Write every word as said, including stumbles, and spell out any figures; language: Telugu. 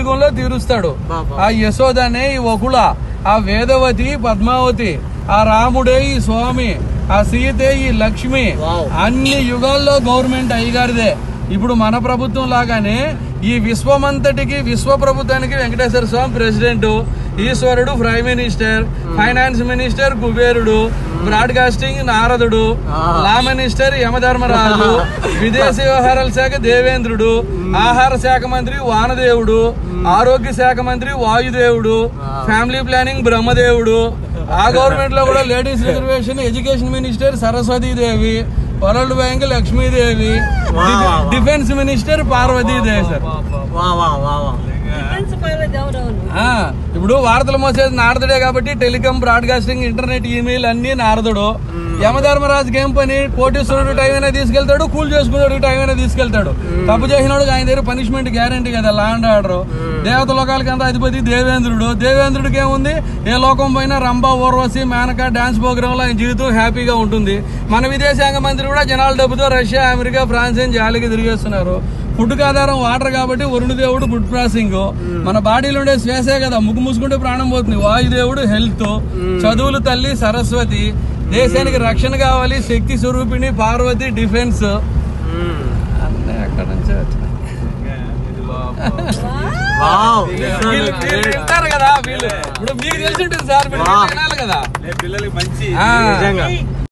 కలియుగంలో తీరుస్తాడు. ఆ యశోదనే ఈ వకుల, ఆ వేదవతి పద్మావతి, ఆ రాముడే ఈ స్వామి, ఆ సీతే ఈ లక్ష్మి. అన్ని యుగాల్లో గవర్నమెంట్ అయ్యగారిదే. ఇప్పుడు మన ప్రభుత్వం లాగానే ఈ విశ్వమంతటికి, విశ్వ ప్రభుత్వానికి వెంకటేశ్వర స్వామి ప్రెసిడెంట్, ఈశ్వరుడు ప్రైమ్ మినిస్టర్, ఫైనాన్స్ మినిస్టర్ కుబేరుడు, బ్రాడ్కాస్టింగ్ నారదుడు, లా మినిస్టర్ యమధర్మరాజు, విదేశీ వ్యవహారాల శాఖ దేవేంద్రుడు, ఆహార శాఖ మంత్రి వానదేవుడు, ఆరోగ్య శాఖ మంత్రి వాయుదేవుడు, ఫ్యామిలీ ప్లానింగ్ బ్రహ్మదేవుడు. ఆ గవర్నమెంట్ లో కూడా ladies reservation, education minister Saraswatidevi, world bank Lakshmidevi, defence minister Parvatidevi. Sir ఇప్పుడు వార్తలు మోసేది నారదుడే కాబట్టి టెలికాం, బ్రాడ్కాస్టింగ్, ఇంటర్నెట్, ఈమెయిల్ అన్ని నారదుడు. యమధర్మరాజుకి ఏం పని? కోటేశ్వరుడు టైం అయినా తీసుకెళ్తాడు, కూల్ చేసుకున్నాడు టైం అయినా తీసుకెళ్తాడు. తప్పు చేసినాడు ఆయన దగ్గర పనిష్మెంట్ గ్యారంటీ కదా, లా అండ్ ఆర్డర్. దేవత లోకాలకి అంత అధిపతి దేవేంద్రుడు. దేవేంద్రుడికి ఏముంది? ఏ లోకం పోయినా రంభ, ఊర్వశి, మేనక డాన్స్ ప్రోగ్రామ్ లో ఆయన జీవితం హ్యాపీగా ఉంటుంది. మన విదేశాంగ మంత్రి కూడా జనాల డబ్బుతో రష్యా, అమెరికా, ఫ్రాన్స్ అని జాలికి తిరిగేస్తున్నారు. ఫుడ్ ఆధారం వాటర్ కాబట్టి వరుణదేవుడు ఫుడ్ ప్రాసెసింగ్. మన బాడీలో ఉండే శ్వాసే కదా, ముగ్గు మూసుకుంటే ప్రాణం పోతుంది. వాయుదేవుడు హెల్త్, చదువులు తల్లి సరస్వతి, దేశానికి రక్షణ కావాలి శక్తి స్వరూపిణి పార్వతి, డిఫెన్స్. అన్నీ అక్కడ నుంచే వింటారు కదా వీళ్ళు. ఇప్పుడు మీకు తెలిసి ఉంటుంది సార్, మీరు వినాలి కదా. పిల్లలకి మంచి